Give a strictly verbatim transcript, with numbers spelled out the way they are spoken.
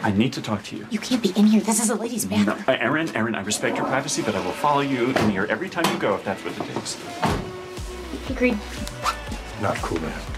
I need to talk to you. You can't be in here. This is a ladies' bathroom. No, uh, Erin, Erin, I respect your privacy, but I will follow you in here every time you go if that's what it takes. Agreed. Not cool, man.